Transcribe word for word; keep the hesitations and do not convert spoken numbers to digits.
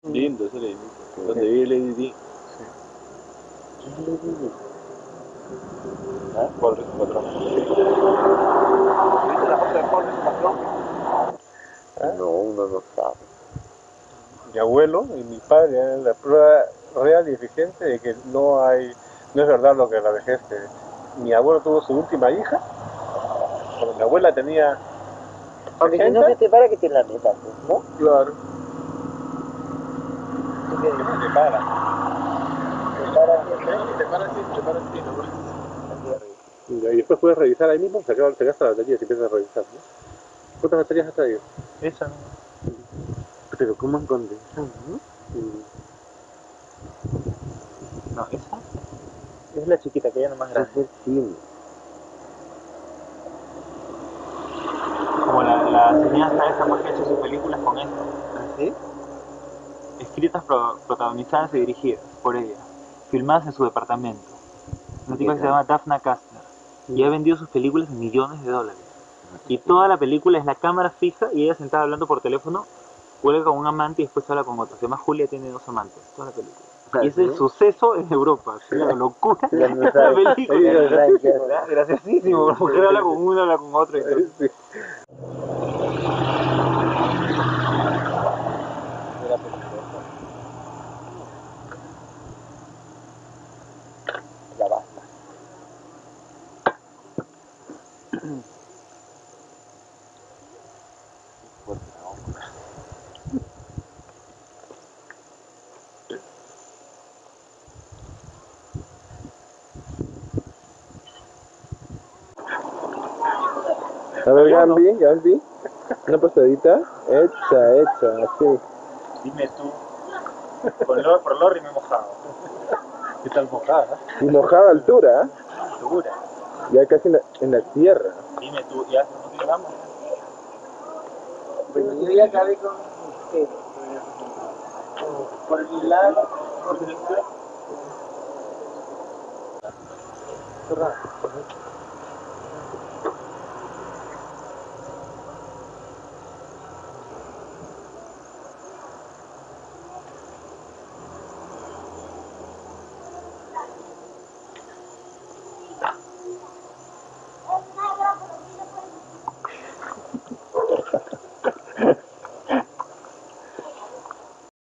Lindo ese Lady Di. Donde vive Lady Di. ¿Ah? Paul Rico Patrón. ¿Viste la foto de Paul Rico Patrón? ¿Eh? No, uno no sabe. Mi abuelo y mi padre es la prueba real y eficiente de que no hay, no es verdad lo que la vejez te... Mi abuelo tuvo su última hija, cuando mi abuela tenía Porque si no se te para que te la metas, ¿no? Claro. ¿Tú qué dices? Te para. Te para así, Te para así, te para así, ¿no? Y después puedes revisar ahí mismo, sacar la batería si empiezas a revisar, ¿no? ¿Cuántas baterías has traído? Esa. Pero ¿cómo han condensado, no? Mm. No, esa. Es la chiquita, que ya no más grande. Es cine. Como la, la cineasta esa pues, que ha hecho sus películas con esto. ¿Sí? Escritas, pro, protagonizadas y dirigidas por ella. Filmadas en su departamento. Una tipa que se llama Daphne Kastner. Y ha vendido sus películas en millones de dólares. Y toda la película es la cámara fija y ella sentada hablando por teléfono, cuelga con un amante y después habla con otro. Se llama Julia, tiene dos amantes, toda la película. Y es el suceso en Europa, ¿sí? La locura de la película. Graciosísimo, la mujer habla con uno, habla con otro. Y todo. Ya basta. A ver, Gambi, Gambi, una pasadita, hecha, hecha, así. Dime tú, por el, por el Lorry me he mojado. ¿Qué tal mojada? Y mojada a altura, Segura. ya casi en la, en la tierra. Dime tú, ya no te llegamos. Bueno, yo ya acabé con usted. Por mi lado, por mi lado.